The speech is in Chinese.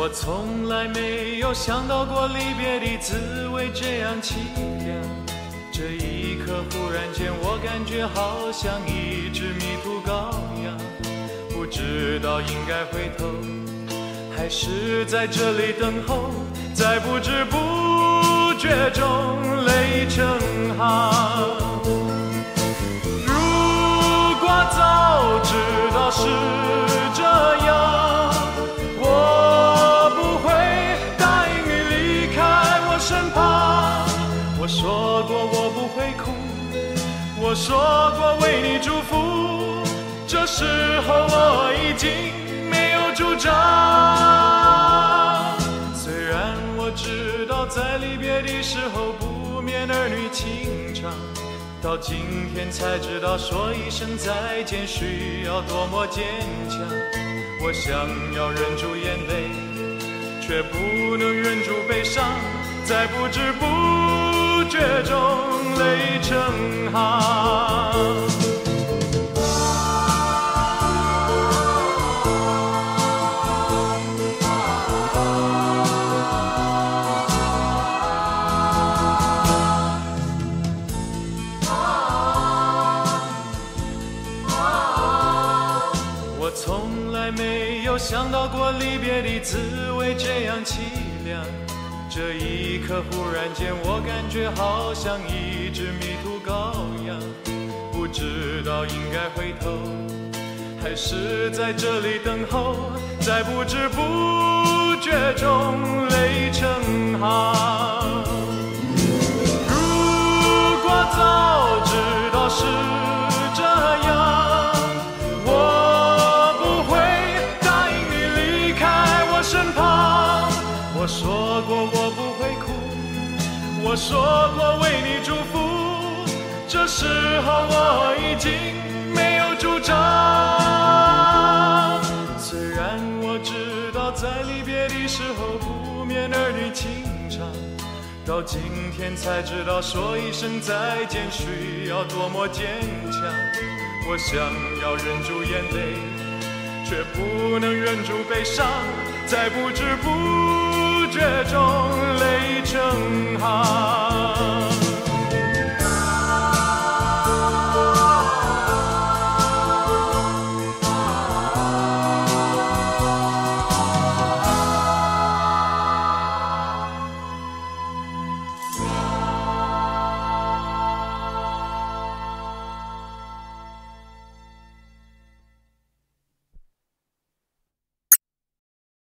我从来没有想到过离别的滋味这样凄凉，这一刻忽然间我感觉好像一只迷途羔羊，不知道应该回头还是在这里等候，在不知不觉中泪成行。如果早知道是这样，我不会答应你离开我身旁。我说过我不会哭，我说过为你祝福，这时候我已经没有主张。虽然我知道在离别的时候不免儿女情长，到今天才知道说一声再见需要多么坚强。我想要忍住眼泪，却不能忍住悲伤，在不知不觉中泪成行。我从来没有想到过离别的滋味这样凄凉，这一刻忽然间我感觉好像一只迷途羔羊，不知道应该回头还是在这里等候，在不知不觉中泪成行。如果早知道是这样，我不会答应你离开我身旁。我说过我不会哭，我说过为你祝福，这时候我已经没有主张。虽然我知道在离别的时候不免儿女情长，到今天才知道说一声再见需要多么坚强。我想要忍住眼泪，却不能忍住悲伤，在不知不